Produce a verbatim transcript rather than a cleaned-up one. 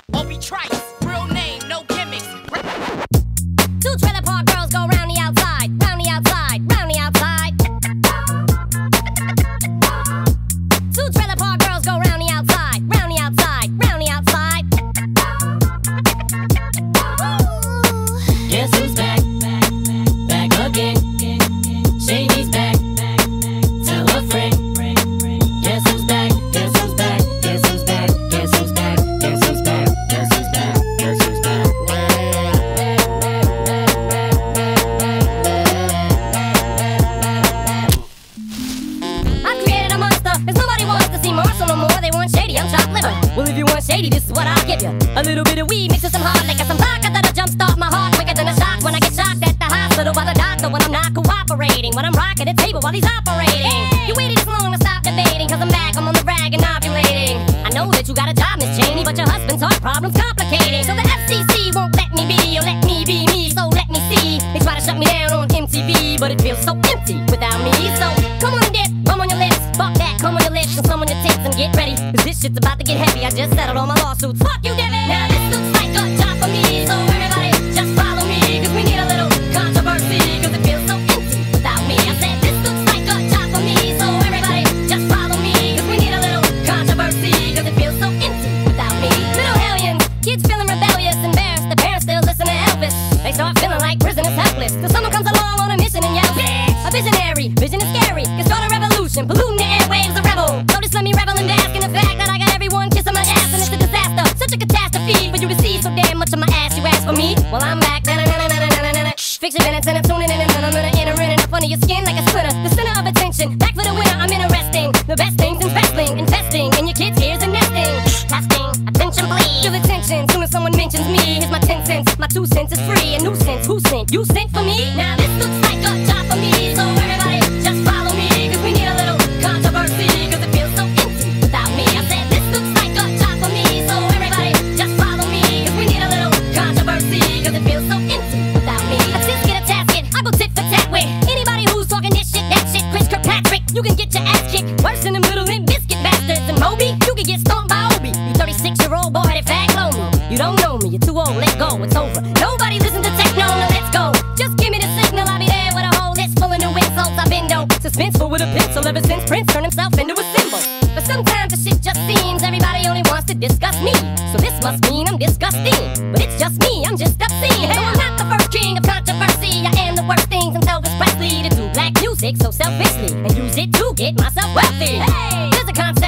Obi Trice, real name, no gimmicks. Two trailer park girls go round the outside, round the outside, round the outside. Two trailer park girls go round the outside, round the outside, round the outside. Guess who's back? Back again. Shady's back. Tell a friend. Guess who's back? Guess who's back? Guess who's back? Guess who's back? Guess who's back? Guess who's back? Guess who's back? I've created a monster, cause nobody wants to see Marshall no more. They want Shady, I'm chopped liver. Well, if you want Shady, this is what I'll give you. A little bit of weed mixed with some hard liquor, some vodka that'll jumpstart my heart quicker than a shock when I get shocked at the hospital by the doctor when I'm not cooperating, when I'm rocking the table while he's operating. You waited this long to stop debating, cause I'm back, I'm on the rag and ovulating. I know that you got a job, Miss Cheney, but your husband's heart problem's complicating. So the F C C won't let me be, or let me be me, so let me see. They try to shut me down on M T V, but it feels so empty without me. So come on and dip, come on your lips, fuck that, come on your lips, and some on your tits and get ready, cause this shit's about to get heavy. I just settled all my lawsuits, fuck you, Devin. Now this looks like a job for me, so everybody just follow me, cause we need a little controversy, cause it feels so empty without me. I said this looks like a job for me, so everybody just follow me, cause we need a little controversy, cause it feels so empty without me. Little hellions, kids feeling rebellious, embarrassed, the parents still listen to Elvis. They start feeling like prisoners helpless, till someone comes along on a mission and yells, bitch! A visionary, vision is scary, can start a revolution, polluting the airwaves, a rebel. So just let me revel and bask in the fact that I got everyone kissing my ass, and it's a disaster, such a catastrophe for you to see so damn much of my ass. You ask for me, well I'm back. Na na na na na na na na. Fix your minutes and I'm tuning in and I'm gonna enter in and up under your skin like a splinter. The center of attention, back for the winner. I'm interesting. The best things in wrestling, investing in your kids' ears and nesting. Testing, attention please. Feel attention, soon as someone mentions me. Here's my ten cents, my two cents is free. A nuisance, who sent? You sent for me? Now this looks like a job for me, so everybody just follow me, cause we need a little controversy, cause it feels so empty without me. I said this looks like a job for me, so everybody just follow me, cause we need a little controversy, cause it feels so empty without me. A tit get a tasket, I go tit for tat with anybody who's talking this shit, that shit. Chris Kirkpatrick, you can get your ass kicked worse than the middle and biscuit bastards. And Moby, you can get stomped by Obi. You thirty-six year old boy that fag low me. You don't know me, you're too old, let go, it's over. Nobody listen to techno, now let's go. Just give me the signal, I'll be there with a whole list full of new insults. I've been dope, suspenseful with a pencil ever since Prince turned himself into a symbol. But sometimes the shit just seems everybody only wants to discuss me. So this must mean I'm disgusting, but it's just me, I'm just obscene. No, I'm not the first king of controversy. I am the worst thing since Elvis Presley to do black music so selfishly and use it to get myself wealthy. Hey, there's a concept